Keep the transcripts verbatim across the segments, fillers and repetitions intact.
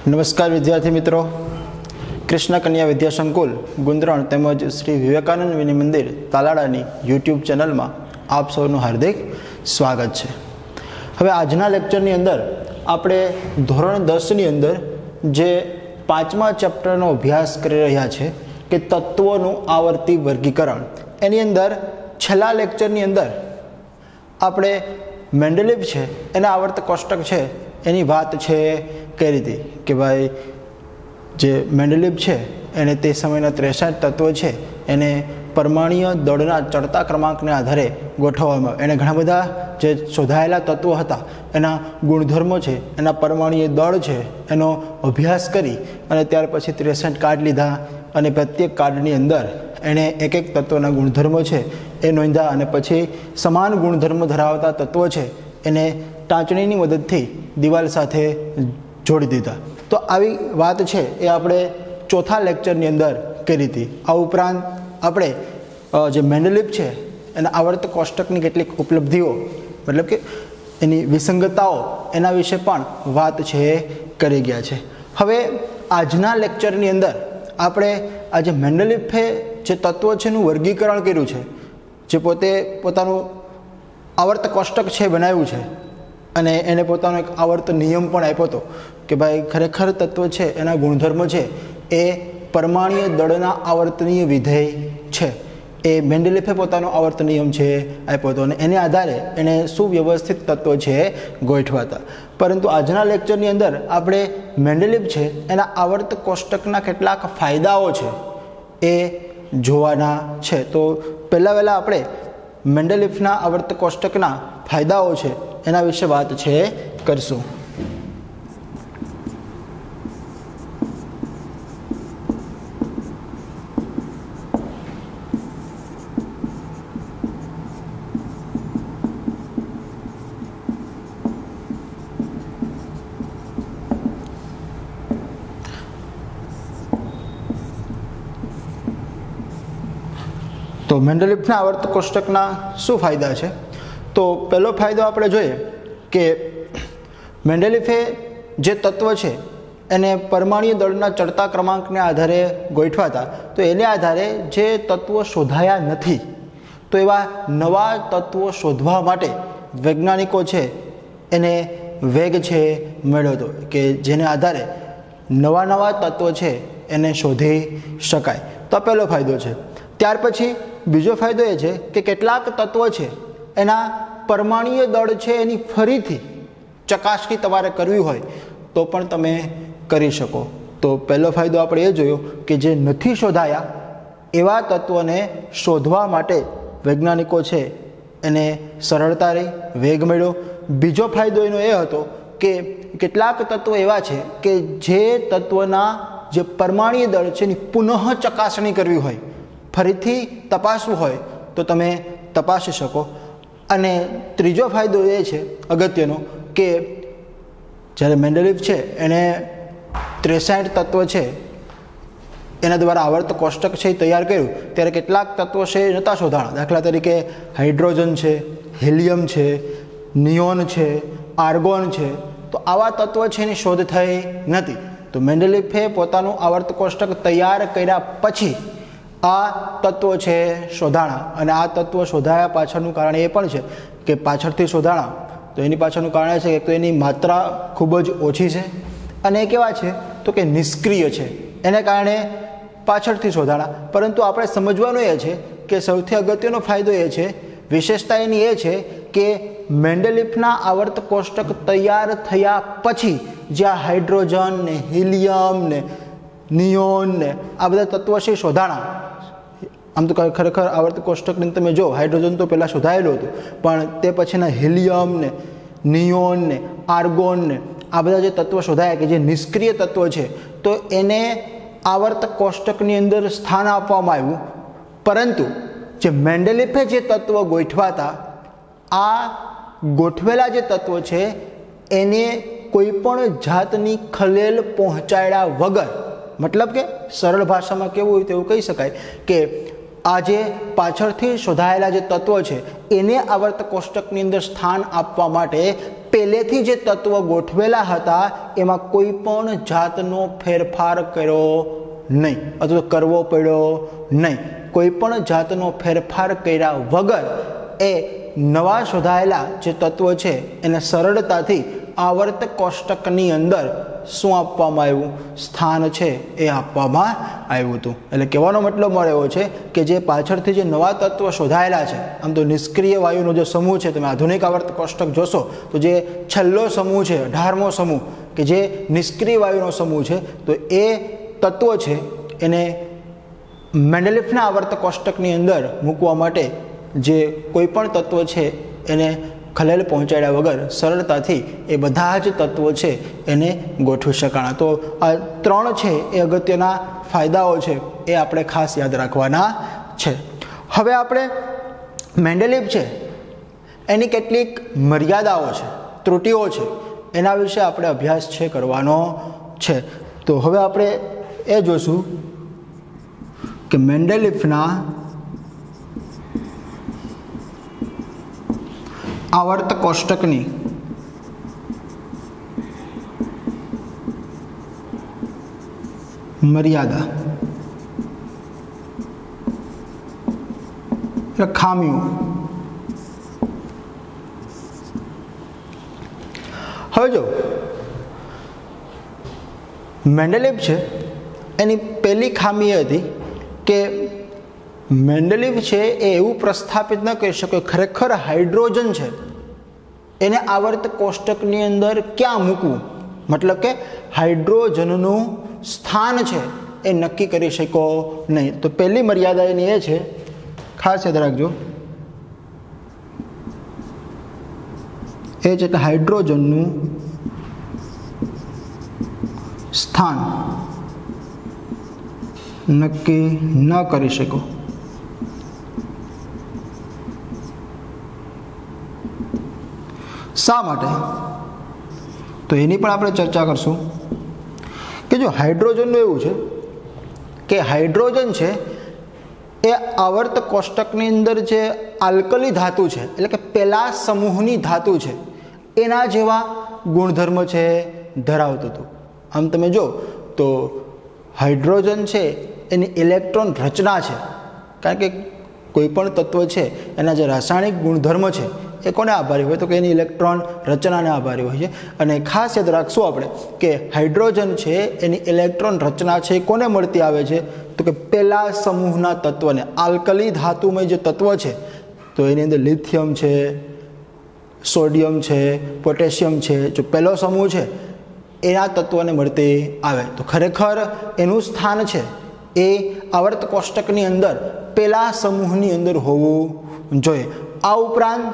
नमस्कार विद्यार्थी मित्रों, कृष्ण कन्या विद्या संकुल गुंद्रण तेमज श्री विवेकानंद विनय मंदिर तालाड़ानी यूट्यूब चैनल में आप सौનું हार्दिक स्वागत है। હવે આજના લેક્ચરની અંદર આપણે ધોરણ દસની અંદર જે પાંચમા ચેપ્ટરનો અભ્યાસ કરી રહ્યા છે કે તત્વોનું આવર્તી વર્ગીકરણ, એની અંદર છેલ્લા લેક્ચરની અંદર આપણે મેન્ડેલિવ છે એના આવર્ત કોષ્ટક છે એની વાત છે કરી હતી કે ભાઈ જે મેન્ડેલિવ છે એને તે સમયના ત્રેસઠ તત્વો છે એને પરમાણુય દળના ચડતા ક્રમાંકને આધારે ગોઠવવામાં, એને ઘણા બધા જે શોધાયેલા તત્વો હતા એના ગુણધર્મો છે, એના પરમાણુય દળ છે એનો અભ્યાસ કરી અને ત્યાર પછી ત્રેસઠ કાર્ડ લીધા અને પ્રત્યેક કાર્ડની અંદર એણે એક એક તત્વના ગુણધર્મો છે એ નોંધ્યા અને પછી સમાન ગુણધર્મો ધરાવતા તત્વો છે એને ટાંચણીની મદદથી દિવાલ સાથે જોડી દીધા। તો આવી વાત છે એ આપણે ચોથા લેક્ચરની અંદર કરી હતી। આ ઉપરાંત આપણે જે મેન્ડેલિવ છે એના આવર્ત કોષ્ટકની કેટલીક ઉપલબ્ધિઓ મતલબ કે એની વિસંગતતાઓ એના વિશે પણ વાત છે એ કરી ગયા છે। હવે આજના લેક્ચરની અંદર આપણે આ જે મેન્ડેલિવે જે તત્વો છે એનું વર્ગીકરણ કર્યું છે, જે પોતે પોતાનું આવર્ત કોષ્ટક છે બનાવ્યું છે અને એને પોતાનો એક આવર્ત નિયમ પણ આપ્યો હતો કે ભાઈ ખરેખર તત્વ છે એના ગુણધર્મો છે એ પરમાણુય દળના આવર્તનીય વિધેય છે, એ મેન્ડેલિવે પોતાનો આવર્ત નિયમ છે આપ્યો હતો અને એને આધારે એણે સુવ્યવસ્થિત તત્વો છે ગોઠવ્યા હતા। પરંતુ આજના લેક્ચરની અંદર આપણે મેન્ડેલિવ છે એના આવર્ત કોષ્ટકના કેટલાક ફાયદાઓ છે એ જોવાના છે। તો પહેલાં વહેલાં આપણે મેન્ડેલિવના આવર્ત કોષ્ટકના ફાયદાઓ છે એના વિશે વાત છે કરશું। તો મેન્ડેલિવના આવર્ત કોષ્ટકના શું ફાયદા છે? તો પહેલો ફાયદો આપણે જોઈએ કે મેન્ડેલિવે જે તત્વ છે એને પરમાણુય દળના ચડતા ક્રમાંકને આધારે ગોઠવ્યા હતા। તો એને આધારે જે તત્વો શોધાયા નથી તો એવા નવા તત્વો શોધવા માટે વૈજ્ઞાનિકો છે એને વેગ છે મળ્યો હતો કે જેને આધારે નવા નવા તત્વો છે એને શોધી શકાય। તો આ પહેલો ફાયદો છે। ત્યાર પછી બીજો ફાયદો એ છે કે કેટલાક તત્વો છે એના પરમાણુય દળ છે એની ફરીથી ચકાસણી તમારે કરવી હોય તો પણ તમે કરી શકો। તો પહેલો ફાયદો આપણે એ જોયો કે જે નથી શોધાયા એવા તત્વોને શોધવા માટે વૈજ્ઞાનિકો છે એને સરળતા રહી, વેગ મળ્યો। બીજો ફાયદો એનો એ હતો કે કેટલાક તત્વો એવા છે કે જે તત્વના જે પરમાણુય દળ છે એની પુનઃ ચકાસણી કરવી હોય, ફરીથી તપાસવું હોય તો તમે તપાસી શકો। અને ત્રીજો ફાયદો એ છે અગત્યનો કે જ્યારે મેન્ડેલિવ છે એણે ત્રેસઠ તત્વ છે એના દ્વારા આવર્ત કોષ્ટક છે એ તૈયાર કર્યું ત્યારે કેટલાક તત્વો છે એ નહોતા શોધાણા। દાખલા તરીકે હાઇડ્રોજન છે, હિલિયમ છે, નિયોન છે, આર્ગોન છે, તો આવા તત્વો છે એની શોધ થઈ નથી। તો મેન્ડેલિવે પોતાનું આવર્ત કોષ્ટક તૈયાર કર્યા પછી આ તત્વો છે શોધાણા અને આ તત્વો શોધાયા પાછળનું કારણ એ પણ છે કે પાછળથી શોધાણા તો એની પાછળનું કારણ છે કે તો એની માત્રા ખૂબ જ ઓછી છે અને એ કેવા છે તો કે નિષ્ક્રિય છે, એને કારણે પાછળથી શોધાણા। પરંતુ આપણે સમજવાનું એ છે કે સૌથી અગત્યનો ફાયદો એ છે, વિશેષતા એની એ છે કે મેન્ડેલિવના આવર્ત કોષ્ટક તૈયાર થયા પછી જ્યાં હાઇડ્રોજન ને હિલિયમ ને નિયોન ને આ બધા તત્વો છે શોધાણા। આમ તો ખરેખર આવર્ત કોષ્ટકની તમે જો હાઇડ્રોજન તો પહેલાં શોધાયેલું હતું પણ તે પછીના હિલિયમ ને નિયોન ને આર્ગોન ને આ બધા જે તત્વો શોધાયા કે જે નિષ્ક્રિય તત્વો છે તો એને આવર્ત કોષ્ટકની અંદર સ્થાન આપવામાં આવ્યું। પરંતુ જે મેન્ડેલિવે જે તત્વો ગોઠવ્યા હતા આ ગોઠવેલા જે તત્વો છે એને કોઈ પણ જાતની ખલેલ પહોંચાડ્યા વગર, મતલબ કે સરળ ભાષામાં કેવું હોય તેવું કહી શકાય કે આ જે પાછળથી શોધાયેલા જે તત્વો છે એને આવર્ત કોષ્ટકની અંદર સ્થાન આપવા માટે પહેલેથી જે તત્વ ગોઠવેલા હતા એમાં કોઈ પણ જાતનો ફેરફાર કર્યો નહીં અથવા તો કરવો પડ્યો નહીં. કોઈ પણ જાતનો ફેરફાર કર્યા વગર એ નવા શોધાયેલા જે તત્વ છે એને સરળતાથી આવર્ત કોષ્ટકની અંદર શું આપવામાં આવ્યું? સ્થાન છે એ આપવામાં આવ્યું હતું. એટલે કહેવાનો મતલબ મારો એવો છે કે જે પાછળથી જે નવા તત્વ શોધાયેલા છે, આમ તો નિષ્ક્રિય વાયુનો જે સમૂહ છે, તમે આધુનિક આવર્ત કોષ્ટક જોશો તો જે છેલ્લો સમૂહ છે, અઢારમો સમૂહ, કે જે નિષ્ક્રિય વાયુનો સમૂહ છે, તો એ તત્વ છે એને મેન્ડેલિફના આવર્ત કોષ્ટકની અંદર મૂકવા માટે જે કોઈ પણ તત્વ છે એને ખલેલ પહોંચાડ્યા વગર સરળતાથી એ બધા જ તત્વો છે એને ગોઠવી શકાણા. તો આ ત્રણ છે એ અગત્યના ફાયદાઓ છે એ આપણે ખાસ યાદ રાખવાના છે. હવે આપણે મેન્ડેલિફ છે એની કેટલીક મર્યાદાઓ છે, ત્રુટિઓ છે, એના વિશે આપણે અભ્યાસ છે કરવાનો છે. તો હવે આપણે એ જોશું કે મેન્ડેલિફના આવર્ત કોષ્ટકની મર્યાદા એટલે ખામીઓ. હવે જો મેન્ડેલિફ છે એની પહેલી ખામી એ હતી કે મેન્ડેલિફ છે એ એવું પ્રસ્થાપિત ન કરી શકે ખરેખર હાઇડ્રોજન છે એને આવર્ત કોષ્ટકની અંદર ક્યાં મૂકવું, મતલબ કે હાઇડ્રોજનનું સ્થાન છે એ નક્કી કરી શકો નહીં. તો પહેલી મર્યાદા એની એ છે, ખાસ યાદ રાખજો, એ છે કે હાઇડ્રોજનનું સ્થાન નક્કી ન કરી શકો. શા માટે? તો એની પણ આપણે ચર્ચા કરશું કે જો હાઇડ્રોજનનું એવું છે કે હાઇડ્રોજન છે એ આવર્ત કોષ્ટકની અંદર જે આલ્કલી ધાતુ છે એટલે કે પહેલા સમૂહની ધાતુ છે એના જેવા ગુણધર્મ છે ધરાવતું હતું. આમ તમે જો તો હાઇડ્રોજન છે એની ઇલેક્ટ્રોન રચના છે, કારણ કે કોઈ પણ તત્વ છે એના જે રાસાયણિક ગુણધર્મ છે એ કોને આભારી હોય? તો કે એની ઇલેક્ટ્રોન રચનાને આભારી હોય છે. અને ખાસ યાદ રાખશું આપણે કે હાઇડ્રોજન છે એની ઇલેક્ટ્રોન રચના છે એ કોને મળતી આવે છે? તો કે પહેલા સમૂહના તત્વને, આલ્કલી ધાતુમય જે તત્વ છે તો એની અંદર લિથિયમ છે, સોડિયમ છે, પોટેશિયમ છે, જો પહેલો સમૂહ છે એના તત્વને મળતી આવે. તો ખરેખર એનું સ્થાન છે એ આવર્ત કોષ્ટકની અંદર પહેલા સમૂહની અંદર હોવું જોઈએ. આ ઉપરાંત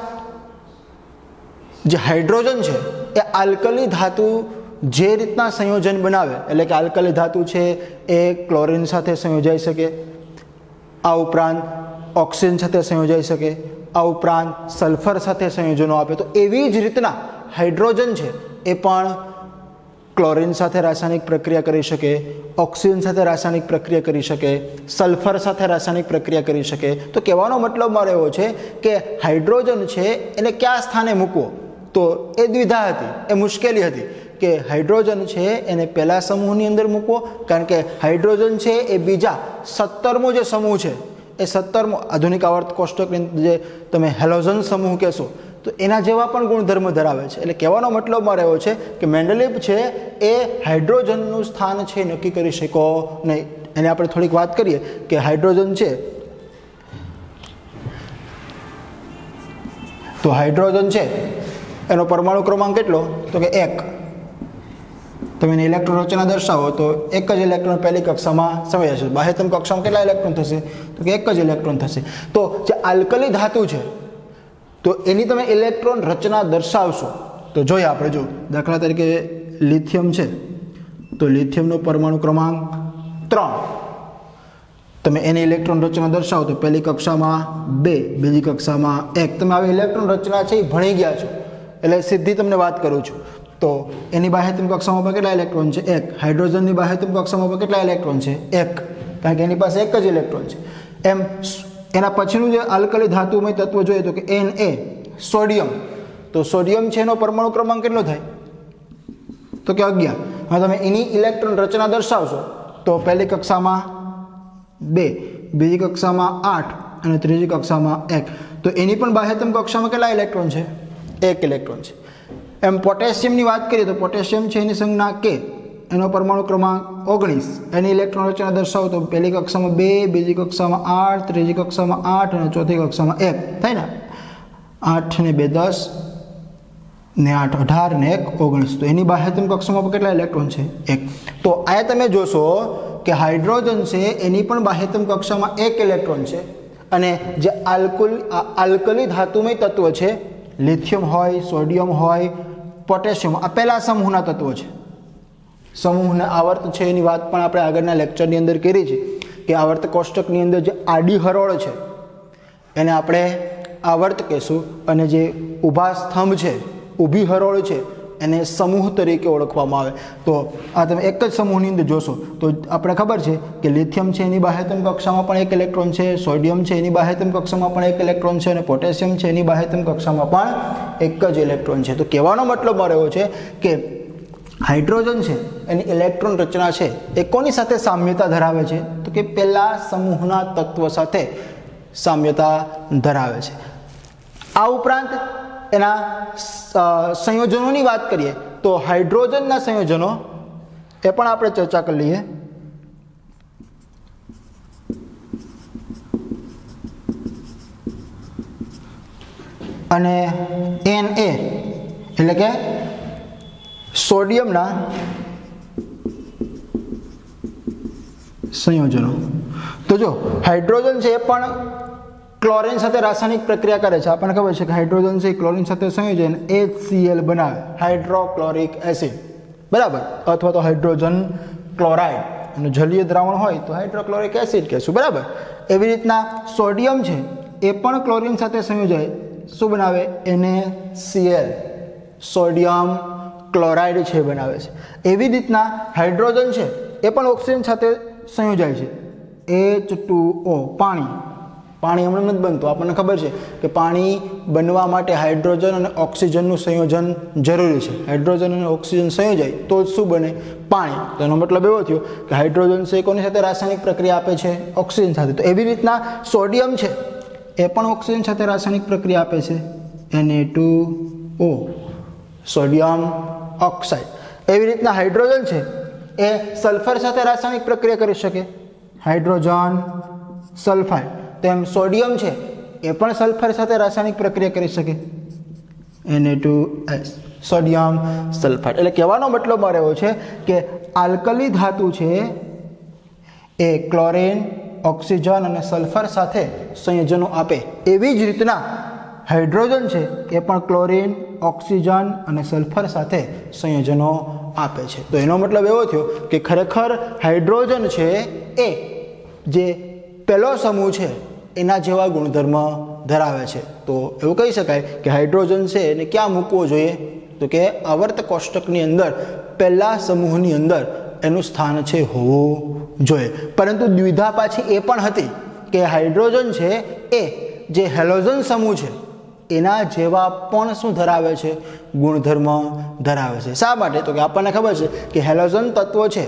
જે હાઇડ્રોજન છે એ આલ્કલી ધાતુ જે રીતના સંયોજન બનાવે, એટલે કે આલ્કલી ધાતુ છે એ ક્લોરિન સાથે સંયોજાઈ શકે, આ ઉપરાંત ઓક્સિજન સાથે સંયોજાઈ શકે, આ ઉપરાંત સલ્ફર સાથે સંયોજનો આપે, તો એવી જ રીતના હાઇડ્રોજન છે એ પણ ક્લોરિન સાથે રાસાયણિક પ્રક્રિયા કરી શકે, ઓક્સિજન સાથે રાસાયણિક પ્રક્રિયા કરી શકે, સલ્ફર સાથે રાસાયણિક પ્રક્રિયા કરી શકે. તો કહેવાનો મતલબ મારો એવો છે કે હાઇડ્રોજન છે એને કયા સ્થાને મૂકવો? તો એ દ્વિધા હતી, એ મુશ્કેલી હતી કે હાઇડ્રોજન છે એને પહેલા સમૂહની અંદર મૂકવો, કારણ કે હાઇડ્રોજન છે એ બીજા સત્તરમો જે સમૂહ છે એ સત્તરમો આધુનિક આવર્ત કોષ્ટકની જે તમે હેલોજન સમૂહ કહેશો તો એના જેવા પણ ગુણધર્મ ધરાવે છે. એટલે કહેવાનો મતલબ મારો એવો છે કે મેન્ડેલિફ છે એ હાઇડ્રોજનનું સ્થાન છે નક્કી કરી શકો નહીં. એને આપણે થોડીક વાત કરીએ કે હાઇડ્રોજન છે તો હાઇડ્રોજન છે એનો પરમાણુ ક્રમાંક કેટલો? તો કે એક. તમે એની ઇલેક્ટ્રોન રચના દર્શાવો તો એક જ ઇલેક્ટ્રોન પહેલી કક્ષામાં સમાઈ જશે. બાહ્યતમ કક્ષામાં કેટલા ઇલેક્ટ્રોન થશે? તો કે એક જ ઇલેક્ટ્રોન થશે. તો જે આલ્કલી ધાતુ છે તો એની તમે ઇલેક્ટ્રોન રચના દર્શાવશો તો જોઈએ આપણે, જો દાખલા તરીકે લિથિયમ છે તો લિથિયમનો પરમાણુ ક્રમાંક ત્રણ, તમે એની ઇલેક્ટ્રોન રચના દર્શાવો તો પહેલી કક્ષામાં બે, બીજી કક્ષામાં એક. તમે આવી ઇલેક્ટ્રોન રચના છે એ ભણી ગયા છો એટલે સીધી તમને વાત કરું છું. તો એની બાહ્યતમ કક્ષામાં પણ કેટલા ઇલેક્ટ્રોન છે? એક. હાઇડ્રોજનની બાહ્યતમ કક્ષામાં પણ કેટલા ઇલેક્ટ્રોન છે? એક, કારણ કે એની પાસે એક જ ઇલેક્ટ્રોન છે. એમ એના પછીનું જે આલ્કલી ધાતુમય તત્વ જોઈએ તો કે એન એ સોડિયમ, तो सोडियम है एनो परमाणु क्रमांक केटलो थाय तो कि अगियार। हाँ तमे एनी इलेक्ट्रॉन रचना दर्शावशो तो पहली कक्षा में बे, बीजी कक्षा में आठ और तीजी कक्षा में एक, तो एनी पण बाह्यतम कक्षा में केटला इलेक्ट्रॉन है? एक इलेक्ट्रॉन है। एम पोटेशियम की बात करिए तो पोटेशियम है एनी संज्ञा के, एनो परमाणु क्रमांक ओगनीस, एनी इलेक्ट्रॉन रचना दर्शावो तो पहली कक्षा में बे, बीजी कक्षा में आठ, तीजी कक्षा में आठ और चौथी कक्षा में एक थाय ने। आठ ने बे दस ने आठ अठार ने एक ओगनीस, तो एनी बाह्यतम कक्षा में केटला इलेक्ट्रॉन है? एक। तो आ तमे जोशो कि हाइड्रोजन से एनी पण बाह्यतम कक्षा में एक इलेक्ट्रॉन है अने जे आल्कुल आल्कली धातुमय तत्व है लिथियम होय, सोडियम होय, पोटेशियम आ पहला समूहना तत्व है। समूहने आवर्त है एनी बात पण आपणे आगळना लेक्चरनी अंदर करी छे कि आवर्त कोष्टकनी अंदर जे आडी हरोळ छे एने आपणे आवर्त कहीशुं अने जे ऊभा स्तंभ है ऊभी हरोळ है एने समूह तरीके ओळखवामां आवे। तो आ तमे एक ज समूहनी अंदर जोशो तो आपणे खबर है कि लिथियम है एनी बाह्यतम कक्षा में पण एक इलेक्ट्रॉन है, सोडियम है एनी बाह्यतम कक्षा में पण एक इलेक्ट्रॉन है और पोटेशियम है एनी बाह्यतम कक्षा में पण एक ज इलेक्ट्रॉन है। तो कहेवानो मतलब मारो एवो छे कि हाइड्रोजन है एनी इलेक्ट्रॉन रचना है ए कोनी साथे साम्यता धरावे छे तो कि पहला समूहना तत्व साथे साम्यता धरावे छे। आ उपरांत एना संयोजनों की बात करिए तो हाइड्रोजन संयोजनों ए पण आपणे चर्चा कर लीए। अने एन ए एटले के सोडियम ना संयोजनों। तो जो हाइड्रोजन है पण क्लोरीन साथे रासायनिक प्रक्रिया करे छे। आपने खबर है कि हाइड्रोजन से क्लोरीन साथे संयोजन एच सी एल बनावे, हाइड्रोक्लोरिक एसिड बराबर, अथवा तो हाइड्रोजन क्लोराइड અને જલીય દ્રાવણ હોય તો હાઇડ્રોક્લોરિક એસિડ કહેશું બરાબર। એવી રીતના સોડિયમ છે એ પણ ક્લોરીન સાથે સંયોજાય શું બનાવે N A C L sodium chloride છે બનાવે છે। એવી રીતના હાઇડ્રોજન છે એ પણ ઓક્સિજન સાથે સંયોજાય છે એચ ટુ ઓ પાણી पाणी हमणे नहीं बनतुं। आपने खबर है कि पाणी बनवा माटे हाइड्रोजन और ऑक्सीजन संयोजन जरूरी है। हाइड्रोजन और ऑक्सीजन संयोजाय तो शू बने पाणी। तो एनो मतलब एवो थयो कि हाइड्रोजन से कोनी साथे रासायनिक प्रक्रिया आपे छे ऑक्सीजन साथे। तो एवी रीतना सोडियम है ए पण ऑक्सीजन साथे रासायनिक प्रक्रिया आपे छे N A two O sodium oxide. एवी रीतना हाइड्रोजन है ए सल्फर साथे रासायनिक प्रक्रिया करी शके हाइड्रोजन सल्फाइड। तेम सोडियम है ए पण सल्फर साथे रासायनिक प्रक्रिया करी सके N A two S sodium sulphide. एटले कहेवानो मतलब मारे एवो छे कि आल्कली धातु है ए क्लोरीन ऑक्सीजन और सल्फर साथे संयोजनों आपे एवी ज रीतना हाइड्रोजन है ए पण क्लोरीन ऑक्सीजन और सल्फर साथे संयोजनों आपे छे। तो एनो मतलब एवो थयो कि खरेखर हाइड्रोजन है ए जे पहलो समूह है एना जेवा गुणधर्म धरावे छे। तो एवं कही शकाय कि हाइड्रोजन से एने क्या मूकवो जोईए तो कि आवर्त कोष्टकनी अंदर पहला समूहनी अंदर एनु स्थान छे होवुं जोईए। परंतु द्विधा पाछी ए पण हती कि हाइड्रोजन है ए जे हेलोजन समूह है एना जेवा पण शुं धरावे छे गुणधर्म धरावे छे। शा माटे तो कि आपने खबर है कि हेलोजन तत्व है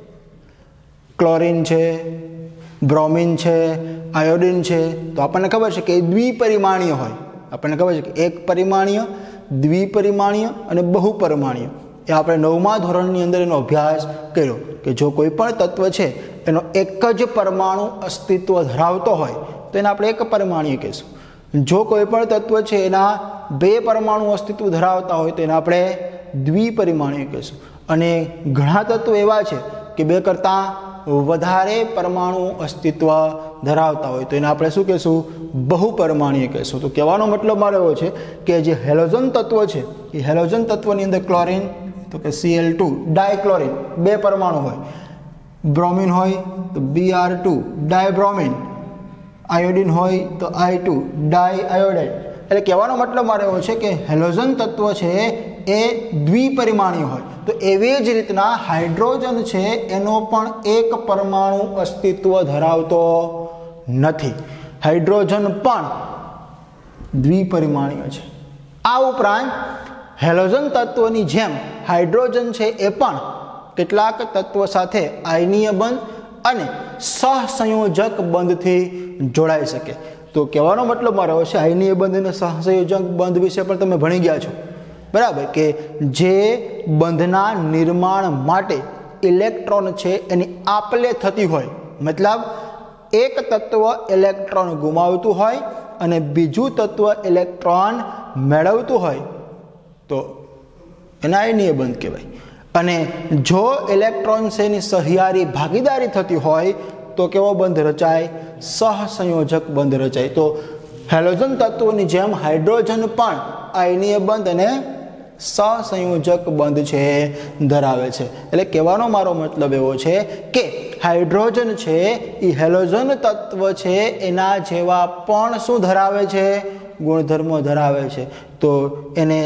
क्लोरीन है ब्रोमीन है आयोडीन है। तो आपने खबर है कि द्विपरिमाणीय होय। आपने खबर है कि एक परिमाणीय द्विपरिमाणीय और बहुपरिमाणीय ए आपणे नवमा धोरणनी अंदर एनो अभ्यास कर्यो कि जो कोईपण तत्व है एनो एक ज परमाणु अस्तित्व धरावतो होय तो एने आपणे एक परिमाणीय कहीशुं। जो कोईपण तत्व है एना बे परमाणु अस्तित्व धरावता होय तो एने आपणे द्विपरिमाणीय कहीशुं। अने घणा तत्व एवा छे कि बे करता वधारे परमाणु अस्तित्व धरावता होय तो एने आपणे शुं कहीशुं बहुपरिमाणीय कहीशुं। तो कहेवानो मतलब मारो एवो छे कि जे हेलोजन तत्व है ए हेलोजन तत्वनी अंदर क्लोरीन तो कि सी एल टू डायक्लोरीन बे परमाणु होय, ब्रोमीन होय तो B R two dibromine, iodine होय तो आई टू डाई आयोडाइड। एटले कहेवानो मतलब मारो एवो छे कि हेलोजन तत्व है ए द्विपरिमाणीय होय तो एवी ज रीतना हाइड्रोजन है एनो पण एक परमाणु अस्तित्व धरावतो नथी। हाइड्रोजन पण द्विपरिमाणीय है। આ ઉપરાંત હેલોજન તત્વની જેમ હાઇડ્રોજન છે એ પણ કેટલાક તત્વો સાથે આયનીય બંધ અને સહસંયોજક બંધથી જોડાઈ શકે. તો કહેવાનો મતલબ મારો છે આયનીય બંધ અને સહસંયોજક બંધ વિશે પણ તમે ભણી ગયા છો, બરાબર, કે જે બંધના નિર્માણ માટે ઇલેક્ટ્રોન છે એની આપલે થતી હોય, મતલબ એક તત્વ ઇલેક્ટ્રોન ગુમાવતું હોય અને બીજું તત્વ ઇલેક્ટ્રોન મેળવતું હોય તો એને આયનીય બંધ કહેવાય. અને જો ઇલેક્ટ્રોન એની સહિયારી ભાગીદારી થતી હોય તો કેવો બંધ રચાય? સહસંયોજક બંધ રચાય. તો હેલોજન તત્વોની જેમ હાઇડ્રોજન પણ આયનીય બંધ અને સહસંયોજક બંધ છે ધરાવે છે. એટલે કહેવાનો મારો મતલબ એવો છે કે હાઇડ્રોજન છે એ હેલોજન તત્વ છે એના જેવા પણ શું ધરાવે છે? ગુણધર્મો ધરાવે છે. તો એને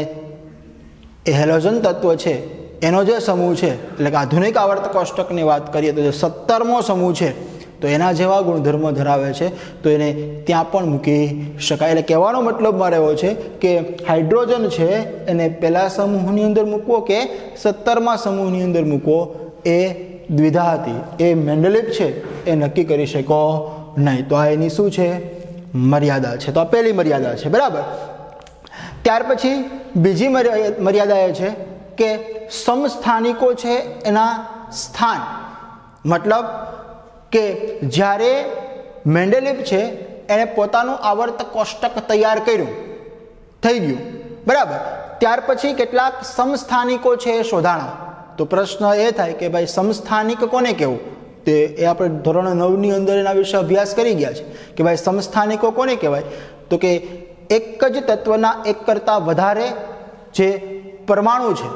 એ હેલોજન તત્વ છે એનો જે સમૂહ છે, એટલે કે આધુનિક આવર્ત કોષ્ટકની વાત કરીએ તો જે સત્તરમો સમૂહ છે તો એના જેવા ગુણધર્મો ધરાવે છે, તો એને ત્યાં પણ મૂકી શકાય. એટલે કહેવાનો મતલબ મારે એવો છે કે હાઇડ્રોજન છે એને પહેલા સમૂહની અંદર મૂકવો કે સત્તરમા સમૂહની અંદર મૂકવો એ દ્વિધા હતી, એ મેન્ડેલિફ છે એ નક્કી કરી શકો નહીં. તો આ એની શું છે? મર્યાદા છે. તો આ પહેલી મર્યાદા છે, બરાબર. ત્યાર પછી બીજી મર્યાદા એ છે કે સમસ્થાનિકો છે એના સ્થાન, મતલબ કે જ્યારે મેન્ડેલિફ છે એણે પોતાનું આવર્ત કોષ્ટક તૈયાર કર્યું, થઈ ગયું, બરાબર, ત્યાર પછી કેટલાક સમસ્થાનિકો છે એ શોધાણા. તો પ્રશ્ન એ થાય કે ભાઈ સમસ્થાનિક કોને કહેવું? તે એ આપણે ધોરણ નવની અંદર એના વિશે અભ્યાસ કરી ગયા છે કે ભાઈ સમસ્થાનિકો કોને કહેવાય? તો કે એક જ તત્વના એક કરતાં વધારે જે પરમાણુ છે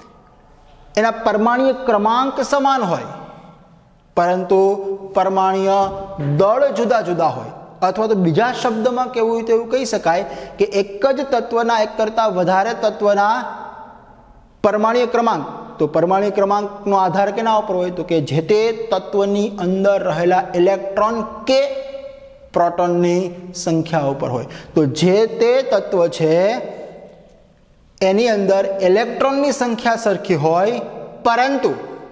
એના પરમાણ્વીય ક્રમાંક સમાન હોય પરંતુ પરમાણ્વીય દળ જુદા જુદા હોય, અથવા તો બીજા શબ્દમાં કહેવું હોય તો એવું કહી શકાય કે એક જ તત્વના એક કરતાં વધારે તત્વના પરમાણ્વીય ક્રમાંક. તો પરમાણ્વીય ક્રમાંકનો આધાર કેના ઉપર હોય? તો કે જે તે તત્વની અંદર રહેલા ઇલેક્ટ્રોન કે પ્રોટોનની સંખ્યા ઉપર હોય. તો જે તે તત્વ છે એની અંદર ઇલેક્ટ્રોનની સંખ્યા સરખી હોય પરંતુ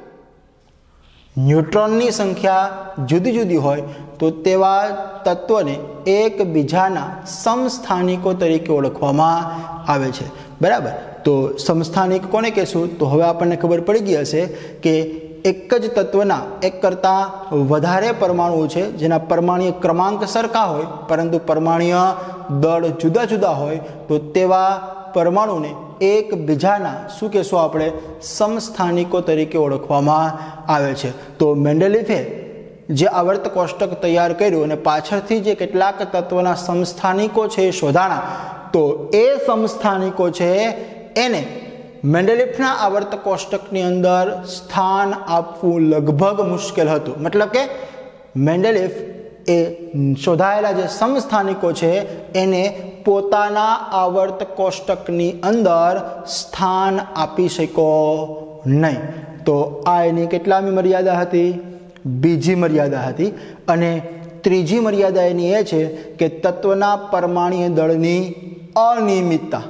ન્યુટ્રોનની સંખ્યા જુદી જુદી હોય તો તેવા તત્વોને એકબીજાના સમસ્થાનિકો તરીકે ઓળખવામાં આવે છે, બરાબર. તો સમસ્થાનિક કોને કહેશું? તો હવે આપણને ખબર પડી ગઈ હશે કે એક જ તત્વના એક કરતાં વધારે પરમાણુઓ છે જેના પરમાણ્વીય ક્રમાંક સરખા હોય પરંતુ પરમાણ્વીય દળ જુદા જુદા હોય તો તેવા પરમાણુને એકબીજાના શું કહેશું આપણે? સમસ્થાનિકો તરીકે ઓળખવામાં આવે છે. તો મેન્ડેલિફે જે આવર્ત કોષ્ટક તૈયાર કર્યું અને પાછળથી જે કેટલાક તત્વના સમસ્થાનિકો છે એ શોધાણા, તો એ સમસ્થાનિકો છે એને મેન્ડેલિફના આવર્ત કોષ્ટકની અંદર સ્થાન આપવું લગભગ મુશ્કેલ હતું. મતલબ કે મેન્ડેલિફ એ શોધાયેલા જે સમસ્થાનિકો છે એને પોતાના આવર્ત કોષ્ટકની અંદર સ્થાન આપી શક્યો નહીં. તો આ એની કેટલામી મર્યાદા હતી? બીજી મર્યાદા હતી. અને ત્રીજી મર્યાદા એની એ છે કે તત્વના પરમાણ્વીય દળની અનિયમિતતા,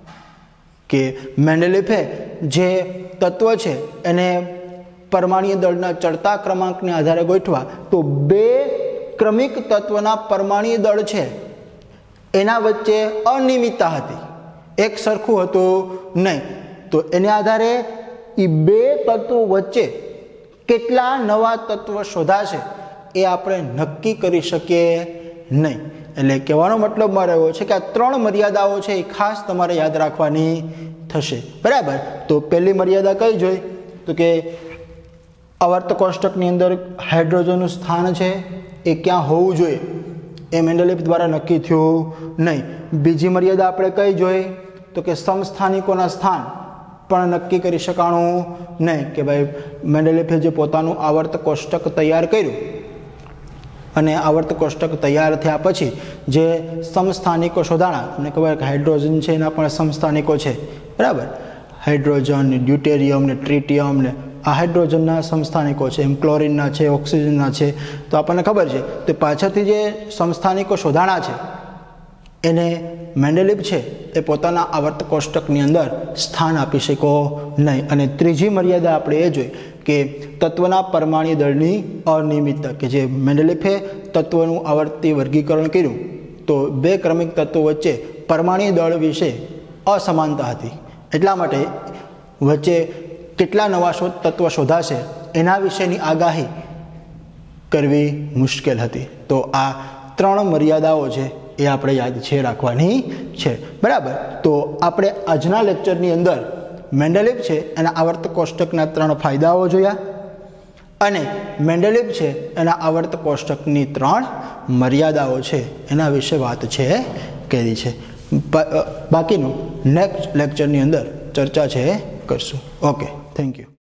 કે મેન્ડેલિફે જે તત્વ છે એને પરમાણ્વીય દળના ચડતા ક્રમાંકને આધારે ગોઠવા તો બે ક્રમિક તત્વના પરમાણ્વીય દળ છે એના વચ્ચે અનિયમિતતા હતી, એક સરખું હતું નહીં. તો એને આધારે એ બે તત્વો વચ્ચે કેટલા નવા તત્વો શોધાશે એ આપણે નક્કી કરી શકીએ નહીં. એટલે કહેવાનો મતલબ મારો એવો છે કે આ ત્રણ મર્યાદાઓ છે એ ખાસ તમારે યાદ રાખવાની થશે, બરાબર. તો પહેલી મર્યાદા કઈ જોઈ? તો કે આવર્ત કોષ્ટકની અંદર હાઇડ્રોજનનું સ્થાન છે એ ક્યાં હોવું જોઈએ એ મેન્ડેલિફ દ્વારા નક્કી થયું નહીં. બીજી મર્યાદા આપણે કઈ જોઈ? તો કે સમસ્થાનિકોના સ્થાન પણ નક્કી કરી શકાણું નહીં, કે ભાઈ મેન્ડેલિફે જે પોતાનું આવર્ત કોષ્ટક તૈયાર કર્યું અને આવર્ત કોષ્ટક તૈયાર થયા પછી જે સમસ્થાનિકો શોધાણા, તમને ખબર કે હાઇડ્રોજન છે એના પણ સમસ્થાનિકો છે, બરાબર. હાઇડ્રોજન ને ડ્યુટેરિયમ ને ટ્રિટિયમ ને આ હાઇડ્રોજનના સમસ્થાનિકો છે, એમ ક્લોરિનના છે, ઓક્સિજનના છે. તો આપણને ખબર છે તો પાછળથી જે સમસ્થાનિકો શોધાણા છે એને મેન્ડેલિફ છે એ પોતાના આવર્ત કોષ્ટકની અંદર સ્થાન આપી શકો નહીં. અને ત્રીજી મર્યાદા આપણે એ જોઈ કે તત્વના પરમાણ્વીય દળની અનિયમિતતા, કે જે મેન્ડેલિફે તત્વનું આવર્તી વર્ગીકરણ કર્યું તો બે ક્રમિક તત્વો વચ્ચે પરમાણ્વીય દળ વિશે અસમાનતા હતી. એટલા માટે વચ્ચે કેટલા નવા તત્વ શોધાશે એના વિશેની આગાહી કરવી મુશ્કેલ હતી. તો આ ત્રણ મર્યાદાઓ છે એ આપણે યાદ છે રાખવાની છે. બરાબર. તો આપણે આજના લેક્ચરની અંદર મેન્ડેલિફ છે એના આવર્ત કોષ્ટકના ત્રણ ફાયદાઓ જોયા અને મેન્ડેલિફ છે એના આવર્ત કોષ્ટકની ત્રણ મર્યાદાઓ છે એના વિશે વાત છે કરી છે. બાકીનું નેક્સ્ટ લેક્ચરની અંદર ચર્ચા છે કરશું. Okay, thank you.